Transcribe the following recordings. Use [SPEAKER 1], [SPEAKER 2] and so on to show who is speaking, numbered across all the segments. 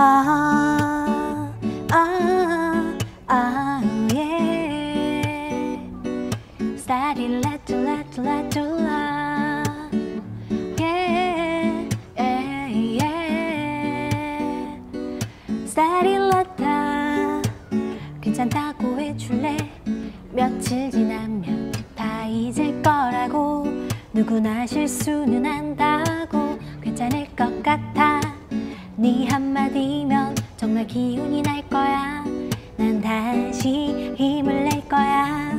[SPEAKER 1] yeah. Starting let to yeah, yeah. Starting let 괜찮다고 해줄래? 며칠 지나면 다 잊을 거라고. 누구나 실수는 한다고. 괜찮을 것 같아. 네 한마디면 정말 기운이 날 거야. 난 다시 힘을 낼 거야.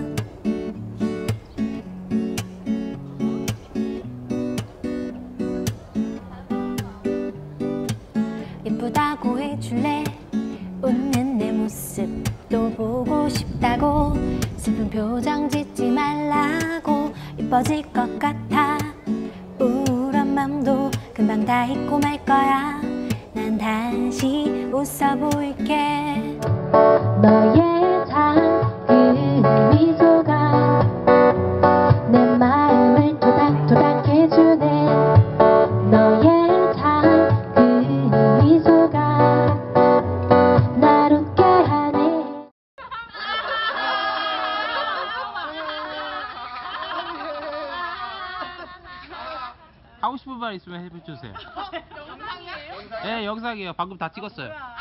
[SPEAKER 1] 예쁘다고 해줄래? 웃는 내 모습도 보고 싶다고. 슬픈 표정 짓지 말라고. 이뻐질 것 같아. 우울한 맘도 금방 다 잊고 말 거야. 난 다시 웃어 볼게. 너의 작은 미소가 내 마음을 토닥토닥 해주네. 너의 작은 미소가 날 웃게 하네.
[SPEAKER 2] 하고 싶은 말 있으면 해주세요. 영상이에요? 네, 영상이에요. 방금 다 찍었어요.